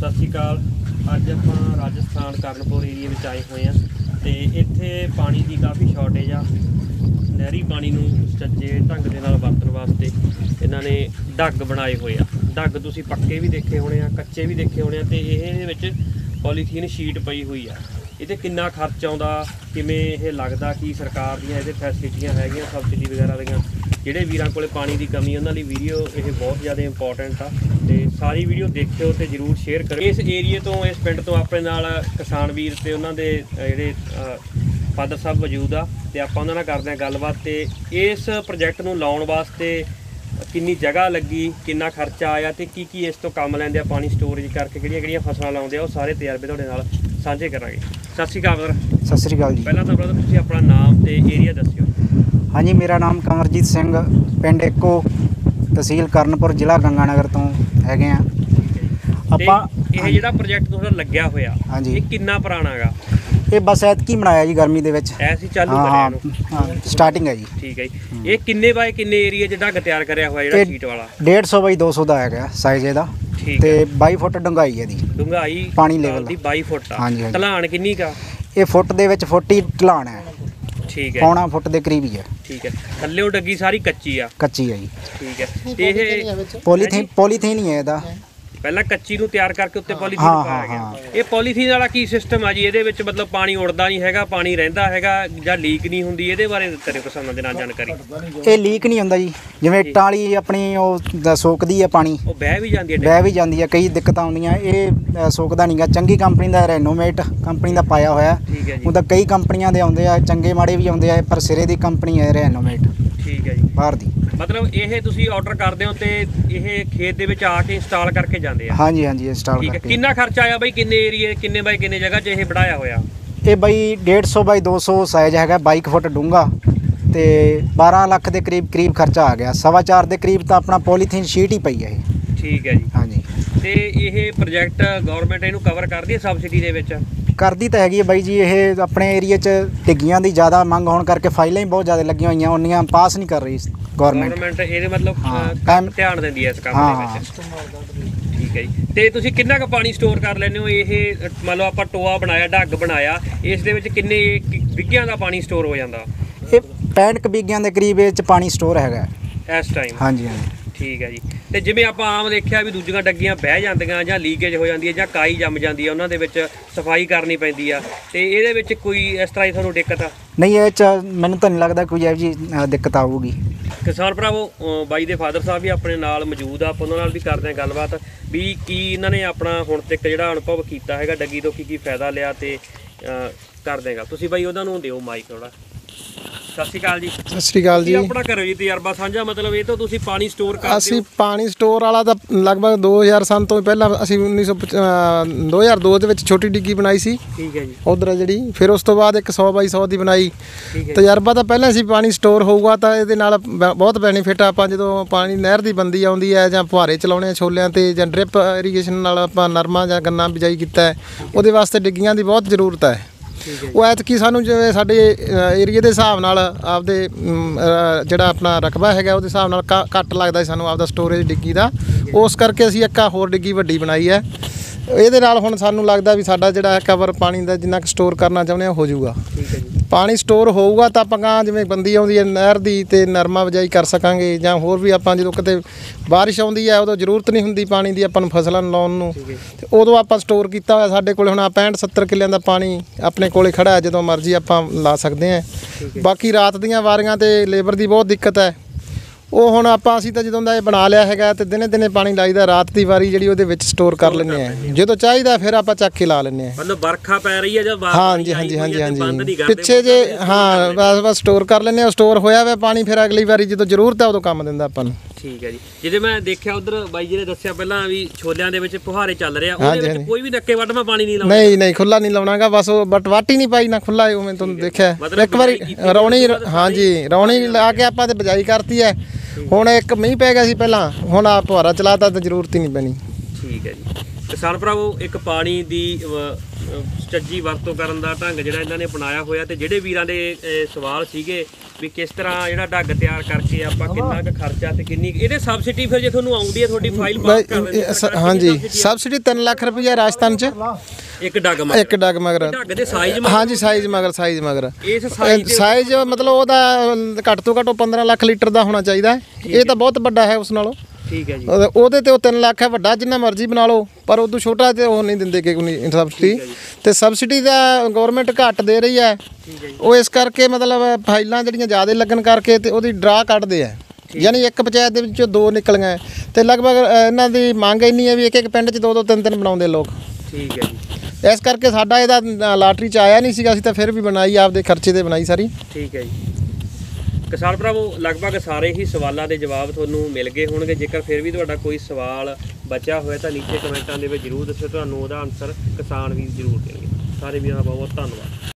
सत श्री अकाल। अज आपां राजस्थान करनपुर एरिए में आए हुए हैं तो इत्थे पानी की काफ़ी शॉर्टेज आ। नहरी पानी नूं सच्चे ढंग दे नाल वरतण वास्ते इन्हां ने ढग बनाए हुए आ। ढग तुसीं पक्के भी देखे होने आ, कच्चे भी देखे होने आ ते इहदे विच पॉलीथीन शीट पई हुई आ। इहते किन्ना खर्च आउंदा, किवें इह लगदा कि सरकार दीयां इहदे फैसिलिटियां हैगीआं सबसिडी वगैरह दीयां। ਜਿਹੜੇ ਵੀਰਾਂ ਕੋਲੇ ਪਾਣੀ ਦੀ ਕਮੀ ਉਹਨਾਂ ਲਈ ਵੀਡੀਓ ਇਹ ਬਹੁਤ ਜ਼ਿਆਦਾ ਇੰਪੋਰਟੈਂਟ ਆ ਤੇ ਸਾਰੀ ਵੀਡੀਓ ਦੇਖਿਓ ਤੇ ਜਰੂਰ ਸ਼ੇਅਰ ਕਰੋ। ਇਸ ਏਰੀਏ ਤੋਂ, ਇਸ ਪਿੰਡ ਤੋਂ ਆਪਣੇ ਨਾਲ ਕਿਸਾਨ ਵੀਰ ਤੇ ਉਹਨਾਂ ਦੇ ਜਿਹੜੇ ਫਾਦਰ ਸਾਹਿਬ ਮੌਜੂਦ ਆ ਤੇ ਆਪਾਂ ਉਹਨਾਂ ਨਾਲ ਕਰਦੇ ਆ ਗੱਲਬਾਤ। ਤੇ ਇਸ ਪ੍ਰੋਜੈਕਟ ਨੂੰ ਲਾਉਣ ਵਾਸਤੇ ਕਿੰਨੀ ਜਗ੍ਹਾ ਲੱਗੀ, ਕਿੰਨਾ ਖਰਚਾ ਆਇਆ ਤੇ ਕੀ ਇਸ ਤੋਂ ਕੰਮ ਲੈਂਦੇ ਆ, ਪਾਣੀ ਸਟੋਰੇਜ ਕਰਕੇ ਕਿਹੜੀਆਂ ਫਸਲਾਂ ਲਾਉਂਦੇ ਆ, ਉਹ ਸਾਰੇ ਤਜਰਬੇ ਤੁਹਾਡੇ ਨਾਲ ਸਾਂਝੇ ਕਰਾਂਗੇ। ਸਤਿ ਸ਼੍ਰੀ ਅਕਾਲ ਬ੍ਰਦਰ। सत श्री अकाल जी। ਪਹਿਲਾਂ ਤਾਂ ਬ੍ਰਦਰ ਤੁਸੀਂ ਆਪਣਾ ਨਾਮ ਤੇ ਏਰੀਆ ਦੱਸਿਓ। हाँ जी, मेरा नाम कंवरजीत सिंह, पिंड एको, तहसील करनपुर, जिला गंगानगर तो हैगे आ। ਆਪਾਂ ਇਹ ਜਿਹੜਾ ਪ੍ਰੋਜੈਕਟ ਤੁਹਾਡਾ ਲੱਗਿਆ ਹੋਇਆ ਹਾਂਜੀ ਇਹ ਕਿੰਨਾ ਪੁਰਾਣਾ ਹੈਗਾ? ਇਹ ਬਸ ਐਤਕੀ ਬਣਾਇਆ ਜੀ, ਗਰਮੀ ਦੇ ਵਿੱਚ ਐਸੀ ਚਾਲੂ ਕਰਿਆ ਇਹਨੂੰ? ਹਾਂ, ਸਟਾਰਟਿੰਗ ਹੈ ਜੀ। ਠੀਕ ਹੈ ਜੀ। ਇਹ ਕਿੰਨੇ ਬਾਏ ਕਿੰਨੇ ਏਰੀਆ ਚ ਢੱਗ ਤਿਆਰ ਕਰਿਆ ਹੋਇਆ ਜਿਹੜਾ ਸ਼ੀਟ ਵਾਲਾ? 150 ਬਾਈ 200 ਦਾ ਹੈਗਾ ਸਾਈਜ਼ ਇਹਦਾ ਤੇ 22 ਫੁੱਟ ਡੂੰਘਾਈ ਹੈ ਦੀ। ਡੂੰਘਾਈ ਪਾਣੀ ਲੈਵਲ ਦੀ 22 ਫੁੱਟ ਆ। ਹਾਂਜੀ। ਢਲਾਣ ਕਿੰਨੀ ਕਾ? ਇਹ ਫੁੱਟ ਦੇ ਵਿੱਚ ਫੁੱਟ ਹੀ ਢਲਾਣ ਹੈ। ਠੀਕ ਹੈ, ਪੌਣਾ ਫੁੱਟ ਦੇ ਕਰੀਬ ਹੀ ਹੈ। ਠੀਕ ਹੈ। ਥੱਲੇੋਂ ਡੱਗੀ ਸਾਰੀ ਕੱਚੀ ਆ? ਕੱਚੀ ਹੈ ਜੀ। ਠੀਕ ਹੈ। ਤੇ ਇਹ ਪੋਲੀਥੀਨ ਹੀ ਹੈ ਇਹਦਾ। ਪਹਿਲਾਂ ਕੱਚੀ ਨੂੰ ਤਿਆਰ ਕਰਕੇ ਉੱਤੇ ਪੋਲੀਥੀਨ ਪਾਇਆ ਗਿਆ। ਇਹ ਪੋਲੀਥੀਨ ਵਾਲਾ ਕੀ ਸਿਸਟਮ ਆ ਜੀ? ਇਹਦੇ ਵਿੱਚ ਮਤਲਬ ਪਾਣੀ ਉੜਦਾ ਨਹੀਂ ਹੈਗਾ, ਪਾਣੀ ਰਹਿੰਦਾ ਹੈਗਾ ਜਾਂ ਲੀਕ ਨਹੀਂ ਹੁੰਦੀ? ਇਹਦੇ ਬਾਰੇ ਕਰਿਓ ਕਿਸਾਨਾਂ ਦੇ ਨਾਲ ਜਾਣਕਾਰੀ। ਇਹ ਲੀਕ ਨਹੀਂ ਹੁੰਦਾ ਜੀ, ਜਿਵੇਂ ਇੱਟਾਂ ਵਾਲੀ ਆਪਣੀ ਉਹ ਸੋਕਦੀ ਹੈ ਪਾਣੀ, ਉਹ ਬਹਿ ਵੀ ਜਾਂਦੀ ਹੈ? ਬਹਿ ਵੀ ਜਾਂਦੀ ਹੈ, ਕਈ ਦਿੱਕਤਾਂ ਆਉਂਦੀਆਂ। ਇਹ ਸੋਕਦਾ ਨਹੀਂਗਾ। ਚੰਗੀ ਕੰਪਨੀ ਦਾ ਰੈਨੋਵੇਟ ਕੰਪਨੀ ਦਾ ਪਾਇਆ ਹੋਇਆ। ਠੀਕ ਹੈ ਜੀ। ਉਹ ਤਾਂ ਕਈ ਕੰਪਨੀਆਂ ਦੇ ਆਉਂਦੇ ਆ, ਚੰਗੇ ਮਾੜੇ ਵੀ ਆਉਂਦੇ ਆ, ਪਰ ਸਿਰੇ ਦੀ ਕੰਪਨੀ ਹੈ ਰੈਨੋਵੇਟ। ਠੀਕ ਹੈ ਜੀ। ਬਾਹਰ ਦੀ ਮਤਲਬ ਇਹ ਤੁਸੀਂ ਆਰਡਰ ਕਰਦੇ ਹੋ ਤੇ ਇਹ ਖੇਤ ਦੇ ਵਿੱਚ ਆ ਕੇ ਇੰਸਟਾਲ ਕਰਕੇ ਜਾਂਦੇ ਆ? ਹਾਂਜੀ ਹਾਂਜੀ, ਇੰਸਟਾਲ ਠੀਕ ਹੈ। ਕਰਕੇ। ਕਿੰਨਾ ਖਰਚਾ ਆਇਆ ਬਾਈ? ਕਿੰਨੇ ਏਰੀਏ, ਕਿੰਨੇ ਬਾਈ ਕਿੰਨੇ ਜਗ੍ਹਾ 'ਚ ਇਹ ਬਣਾਇਆ ਹੋਇਆ? ਇਹ ਬਾਈ 150 ਬਾਈ 200 ਸਾਈਜ਼ ਹੈਗਾ, 22 ਫੁੱਟ ਡੂੰਘਾ ਤੇ 12 ਲੱਖ ਦੇ ਕਰੀਬ ਖਰਚਾ ਆ ਗਿਆ। 4.25 ਦੇ ਕਰੀਬ ਤਾਂ ਆਪਣਾ ਪੋਲੀਥੀਨ ਸ਼ੀਟ ਹੀ ਪਈ ਹੈ ਇਹ। ਠੀਕ ਹੈ ਜੀ। ਹਾਂਜੀ। ਤੇ ਇਹ ਪ੍ਰੋਜੈਕਟ ਗਵਰਨਮੈਂਟ ਇਹਨੂੰ ਕਵਰ ਕਰਦੀ ਹੈ ਸਬਸਿਡੀ ਦੇ ਵਿੱਚ? ਕਰਦੀ ਤਾਂ ਹੈਗੀ ਹੈ ਬਾਈ ਜੀ। ਇਹ ਆਪਣੇ ਏਰੀਏ 'ਚ ਡਿੱਗੀਆਂ ਦੀ ਜ਼ਿਆਦਾ ਮੰਗ ਹੋਣ ਕਰਕੇ ਫਾਈਲਾਂ ਹੀ ਬਹੁਤ ਜ਼ਿਆਦਾ ਲੱਗੀਆਂ ਹੋਈਆਂ, ਉਨੀਆਂ ਪਾਸ ਨਹੀਂ ਕਰ ਰਹੀ ਗਵਰਨਮੈਂਟ। ਇਹਦੇ ਮਤਲਬ ਧਿਆਨ ਦਿੰਦੀ ਹੈ ਇਸ ਕੰਮ ਦੇ ਵਿੱਚ। ਠੀਕ ਹੈ ਜੀ। ਤੇ ਤੁਸੀਂ ਕਿੰਨਾ ਕੁ ਪਾਣੀ ਸਟੋਰ ਕਰ ਲੈਂਦੇ ਹੋ? ਇਹ ਮੰਨ ਲਓ ਆਪਾਂ ਟੋਆ ਬਣਾਇਆ, ਢੱਗ ਬਣਾਇਆ, ਇਸ ਦੇ ਵਿੱਚ ਕਿੰਨੇ ਵਿਗਿਆਂ ਦਾ ਪਾਣੀ ਸਟੋਰ ਹੋ ਜਾਂਦਾ? ਇਹ 65 ਵਿਗਿਆਂ ਦੇ ਕਰੀਬ ਇਹ 'ਚ ਪਾਣੀ ਸਟੋਰ ਹੈਗਾ ਇਸ ਟਾਈਮ? ਹਾਂਜੀ ਹਾਂਜੀ। ਠੀਕ ਹੈ ਜੀ। ਤੇ ਜਿਵੇਂ ਆਪਾਂ ਆਮ ਦੇਖਿਆ ਵੀ ਦੂਜੀਆਂ ਡੱਗੀਆਂ ਬਹਿ ਜਾਂਦੀਆਂ ਜਾਂ ਲੀਕੇਜ ਹੋ ਜਾਂਦੀ ਹੈ ਜਾਂ ਕਾਈ ਜੰਮ ਜਾਂਦੀ ਹੈ, ਉਹਨਾਂ ਦੇ ਵਿੱਚ ਸਫਾਈ ਕਰਨੀ ਪੈਂਦੀ ਆ, ਤੇ ਇਹਦੇ ਵਿੱਚ ਕੋਈ ਇਸ ਤਰ੍ਹਾਂ ਦੀ ਤੁਹਾਨੂੰ ਦਿੱਕਤ ਆ? ਨਹੀਂ, ਇਹ 'ਚ ਮੈਨੂੰ ਤਾਂ ਨਹੀਂ ਲੱਗਦਾ ਕੋਈ ਇਹੋ ਜਿਹੀ ਦਿੱਕਤ ਆਊਗੀ। ਕਿਸਾਨ ਭਰਾਵੋ, ਬਾਈ ਦੇ ਫਾਦਰ ਸਾਹਿਬ ਵੀ ਆਪਣੇ ਨਾਲ ਮੌਜੂਦ ਆ, ਆਪਾਂ ਉਹਨਾਂ ਨਾਲ ਵੀ ਕਰਦੇ ਹਾਂ ਗੱਲਬਾਤ ਵੀ ਕੀ ਇਹਨਾਂ ਨੇ ਆਪਣਾ ਹੁਣ ਤੱਕ ਜਿਹੜਾ ਅਨੁਭਵ ਕੀਤਾ ਹੈਗਾ ਡੱਗੀ ਤੋਂ, ਕੀ ਫਾਇਦਾ ਲਿਆ ਤੇ ਕਰ ਦੇਗਾ। ਤੁਸੀਂ ਬਾਈ ਉਹਨਾਂ ਨੂੰ ਦਿਓ ਮਾਈਕ ਥੋੜਾ। ਸਤਿ ਸ਼੍ਰੀ ਅਕਾਲ ਜੀ। ਸਤਿ ਸ਼੍ਰੀ ਅਕਾਲ ਜੀ। ਆਪਣਾ ਕਰੋ ਜੀ ਤਜਰਬਾ ਸਾਂਝਾ। ਮਤਲਬ ਇਹ ਤੋਂ ਤੁਸੀਂ ਪਾਣੀ ਸਟੋਰ ਕਰਦੇ ਹੋ? ਅਸੀਂ ਪਾਣੀ ਸਟੋਰ ਵਾਲਾ ਤਾਂ ਲਗਭਗ 2000 ਸਾਲ ਤੋਂ ਪਹਿਲਾਂ ਅਸੀਂ 2002 ਦੇ ਵਿੱਚ ਛੋਟੀ ਡਿੱਗੀ ਬਣਾਈ ਸੀ। ਠੀਕ ਹੈ ਜੀ। ਉਧਰ ਜਿਹੜੀ ਫਿਰ ਉਸ ਤੋਂ ਬਾਅਦ ਇੱਕ 100 ਬਾਈ 100 ਦੀ ਬਣਾਈ। ਤਜਰਬਾ ਤਾਂ ਪਹਿਲਾਂ ਸੀ ਪਾਣੀ ਸਟੋਰ ਹੋਊਗਾ ਤਾਂ ਇਹਦੇ ਨਾਲ ਬਹੁਤ ਬੈਨੀਫਿਟ ਆ। ਆਪਾਂ ਜਦੋਂ ਪਾਣੀ ਨਹਿਰ ਦੀ ਬੰਦੀ ਆਉਂਦੀ ਹੈ ਜਾਂ ਫੁਹਾਰੇ ਚਲਾਉਣੇ ਆ ਛੋਲਿਆਂ ਤੇ ਜਾਂ ਡ੍ਰਿਪ ਇਰੀਗੇਸ਼ਨ ਨਾਲ ਆਪਾਂ ਨਰਮਾ ਜਾਂ ਗੰਨਾ ਬਿਜਾਈ ਕੀਤਾ ਹੈ, ਉਹਦੇ ਵਾਸਤੇ ਡਿੱਗੀਆਂ ਦੀ ਬਹੁਤ ਜ਼ਰੂਰਤ ਹੈ। ਉਹ ਐਤਕੀ ਸਾਨੂੰ ਜਿਵੇਂ ਸਾਡੇ ਏਰੀਏ ਦੇ ਹਿਸਾਬ ਨਾਲ ਆਪਦੇ ਜਿਹੜਾ ਆਪਣਾ ਰਕਬਾ ਹੈਗਾ ਉਹਦੇ ਹਿਸਾਬ ਨਾਲ ਘੱਟ ਲੱਗਦਾ ਸਾਨੂੰ ਆਪਦਾ ਸਟੋਰੇਜ ਡਿੱਗੀ ਦਾ, ਉਸ ਕਰਕੇ ਅਸੀਂ ਇੱਕ ਹੋਰ ਡਿੱਗੀ ਵੱਡੀ ਬਣਾਈ ਹੈ। ਇਹਦੇ ਨਾਲ ਹੁਣ ਸਾਨੂੰ ਲੱਗਦਾ ਵੀ ਸਾਡਾ ਜਿਹੜਾ ਕਵਰ ਪਾਣੀ ਦਾ ਜਿੰਨਾ ਕੁ ਸਟੋਰ ਕਰਨਾ ਚਾਹੁੰਦੇ ਹਾਂ ਹੋ ਜਾਊਗਾ। ਪਾਣੀ ਸਟੋਰ ਹੋਊਗਾ ਤਾਂ ਆਪਾਂ ਜਿਵੇਂ ਬੰਦੀ ਆਉਂਦੀ ਹੈ ਨਹਿਰ ਦੀ ਤੇ ਨਰਮਾ ਬਿਜਾਈ ਕਰ ਸਕਾਂਗੇ, ਜਾਂ ਹੋਰ ਵੀ ਆਪਾਂ ਜਦੋਂ ਕਿਤੇ ਬਾਰਿਸ਼ ਆਉਂਦੀ ਹੈ ਉਦੋਂ ਜ਼ਰੂਰਤ ਨਹੀਂ ਹੁੰਦੀ ਪਾਣੀ ਦੀ ਆਪਾਂ ਨੂੰ ਫਸਲਾਂ ਲਾਉਣ ਨੂੰ, ਤੇ ਉਦੋਂ ਆਪਾਂ ਸਟੋਰ ਕੀਤਾ ਹੋਇਆ। ਸਾਡੇ ਕੋਲ ਹੁਣ 65-70 ਕਿੱਲਿਆਂ ਦਾ ਪਾਣੀ ਆਪਣੇ ਕੋਲੇ ਖੜਾ ਹੈ, ਜਦੋਂ ਮਰਜ਼ੀ ਆਪਾਂ ਲਾ ਸਕਦੇ ਹਾਂ। ਬਾਕੀ ਰਾਤ ਦੀਆਂ ਵਾਰੀਆਂ ਤੇ ਲੇਬਰ ਦੀ ਬਹੁਤ ਦਿੱਕਤ ਹੈ। ਉਹ ਹੁਣ ਅਸੀਂ ਤਾਂ ਜਦੋਂ ਦਾ ਇਹ ਬਣਾ ਲਿਆ ਹੈਗਾ ਤੇ ਦਿਨੇ ਪਾਣੀ ਲਾਈਦਾ, ਰਾਤ ਦੀ ਵਾਰੀ ਜਿਹੜੀ ਉਹਦੇ ਵਿੱਚ ਸਟੋਰ ਕਰ ਲੈਂਦੇ ਆ, ਜਦੋਂ ਚਾਹੀਦਾ ਫਿਰ ਆਪਾਂ ਚੱਕ ਕੇ ਲਾ ਲੈਂਦੇ ਆ। ਮਤਲਬ ਵਰਖਾ ਪੈ ਰਹੀ ਹੈ ਜਾਂ ਹਾਂਜੀ ਪਿੱਛੇ ਜੇ ਹਾਂ ਬਸ ਸਟੋਰ ਕਰ ਲੈਂਦੇ ਆ। ਸਟੋਰ ਹੋਇਆ ਵਾ ਪਾਣੀ, ਫਿਰ ਅਗਲੀ ਵਾਰੀ ਜਦੋਂ ਜ਼ਰੂਰਤ ਹੈ ਉਦੋਂ ਕੰਮ ਦਿੰਦਾ ਆਪਾਂ ਨੂੰ। ਠੀਕ ਹੈ ਜੀ। ਜਿਹਦੇ ਮੈਂ ਦੇਖਿਆ ਉਧਰ ਬਾਈ ਜੀ ਨੇ ਦੱਸਿਆ ਪਹਿਲਾਂ ਵੀ ਛੋਲਿਆਂ ਦੇ ਵਿੱਚ ਫੁਹਾਰੇ ਚੱਲ ਰਿਹਾ, ਉਹਦੇ ਵਿੱਚ ਕੋਈ ਵੀ ਨੱਕੇ ਵੱਢ ਪਾਣੀ ਨਹੀਂ ਲਾਉਣਾ? ਨਹੀਂ ਖੁੱਲਾ ਨਹੀਂ ਲਾਉਣਾਗਾ, ਬਸ ਉਹ ਬਟ ਵਾਟੀ ਨਹੀਂ ਪਾਈ ਨਾ ਖੁੱਲਾ। ਉਹ ਮੈਂ ਤੁਹਾਨੂੰ ਦੇਖਿਆ ਇੱਕ ਵਾਰੀ ਰੌਣੀ ਲਾ ਕੇ ਆਪਾਂ ਤੇ ਬਿਜਾਈ ਕਰਤੀ ਹੈ। ਹੁਣ ਇੱਕ ਮੀਂਹ ਪੈ ਗਿਆ ਸੀ ਪਹਿਲਾਂ, ਹੁਣ ਆ ਫੁਹਾਰਾ ਚਲਾਤਾ ਤਾਂ ਜ਼ਰੂਰਤ ਹੀ ਨਹੀਂ ਪੈਣੀ। ਠੀਕ ਹੈ ਜੀ। ਕਿਸਾਨ ਭਰਾਵੋ, ਇੱਕ ਪਾਣੀ ਦੀ ਸੁਚੱਜੀ ਵਰਤੋਂ ਕਰਨ ਦਾ ਢੰਗ ਜਿਹੜਾ ਇਹਨਾਂ ਨੇ ਅਪਣਾਇਆ ਹੋਇਆ, ਤੇ ਜਿਹੜੇ ਵੀਰਾਂ ਦੇ ਸਵਾਲ ਸੀਗੇ ਵੀ ਕਿਸ ਤਰ੍ਹਾਂ ਜਿਹੜਾ ਢੰਗ ਤਿਆਰ ਕਰਕੇ ਆਪਾਂ ਕਿੰਨਾ ਕੁ ਖਰਚਾ ਤੇ ਕਿੰਨੀ ਇਹਦੇ ਸਬਸਿਡੀ ਫਿਰ ਜੇ ਤੁਹਾਨੂੰ ਆਉਂਦੀ ਹੈ ਤੁਹਾਡੀ ਫਾਈਲ ਪਾਸ ਕਰ ਦਿੰਦੇ ਹਾਂਜੀ ਸਬਸਿਡੀ 3 ਲੱਖ ਰੁਪਈਆ ਰਾਜਸਥਾਨ ਚ ਇੱਕ ਡੱਗ ਮਗਰ। ਇੱਕ ਡੱਗ ਮਗਰ ਢੰਗ ਦੇ ਸਾਈਜ਼ ਹਾਂਜੀ ਸਾਈਜ਼ ਮਗਰ ਇਸ ਸਾਈਜ਼ ਮਤਲਬ ਉਹਦਾ ਘੱਟ ਤੋਂ ਘੱਟ 15 ਲੱਖ ਲੀਟਰ ਦਾ ਹੋਣਾ ਚਾਹੀਦਾ। ਇਹ ਤਾਂ ਬਹੁਤ ਵੱਡਾ ਹੈ ਉਸ ਨਾਲੋਂ। ਠੀਕ ਹੈ ਜੀ। ਉਹਦੇ ਤੇ ਉਹ 3 ਲੱਖ ਹੈ, ਵੱਡਾ ਜਿੰਨਾ ਮਰਜ਼ੀ ਬਣਾ ਲਓ, ਪਰ ਉਦੋਂ ਛੋਟਾ ਤੇ ਉਹ ਨਹੀਂ ਦਿੰਦੇ ਕਿ ਕੋਈ ਸਬਸਿਡੀ। ਤੇ ਸਬਸਿਡੀ ਦਾ ਗਵਰਨਮੈਂਟ ਘੱਟ ਦੇ ਰਹੀ ਹੈ, ਉਹ ਇਸ ਕਰਕੇ ਮਤਲਬ ਫਾਈਲਾਂ ਜਿਹੜੀਆਂ ਜ਼ਿਆਦਾ ਲੱਗਣ ਕਰਕੇ ਤੇ ਉਹਦੀ ਡਰਾ ਕੱਢਦੇ ਆ। ਯਾਨੀ ਇੱਕ ਪੰਚਾਇਤ ਦੇ ਵਿੱਚੋਂ 2 ਨਿਕਲੀਆਂ ਤੇ ਲਗਭਗ ਇਹਨਾਂ ਦੀ ਮੰਗ ਇੰਨੀ ਹੈ ਵੀ ਇੱਕ ਪਿੰਡ 'ਚ 2-2 3-3 ਬਣਾਉਂਦੇ ਲੋਕ। ਠੀਕ ਹੈ ਜੀ। ਇਸ ਕਰਕੇ ਸਾਡਾ ਇਹਦਾ ਲਾਟਰੀ 'ਚ ਆਇਆ ਨਹੀਂ ਸੀਗਾ, ਅਸੀਂ ਤਾਂ ਫਿਰ ਵੀ ਬਣਾਈ, ਆਪਦੇ ਖਰਚੇ ਤੇ ਬਣਾਈ ਸਾਰੀ। ਠੀਕ ਹੈ ਜੀ। ਕਿਸਾਨ ਭਰਾਵੋ, ਲਗਭਗ ਸਾਰੇ ਹੀ ਸਵਾਲਾਂ ਦੇ ਜਵਾਬ ਤੁਹਾਨੂੰ ਮਿਲ ਗਏ ਹੋਣਗੇ। ਜੇਕਰ ਫਿਰ ਵੀ ਤੁਹਾਡਾ ਕੋਈ ਸਵਾਲ ਬਚਿਆ ਹੋਇਆ ਤਾਂ ਨੀਚੇ ਕਮੈਂਟਾਂ ਦੇ ਵਿੱਚ ਜ਼ਰੂਰ ਦੱਸਿਓ, ਤੁਹਾਨੂੰ ਉਹਦਾ ਆਨਸਰ ਕਿਸਾਨ ਵੀਰ ਜ਼ਰੂਰ ਦੇਣਗੇ। ਸਾਰੇ ਵੀਰਾਂ ਦਾ ਬਹੁਤ ਬਹੁਤ ਧੰਨਵਾਦ।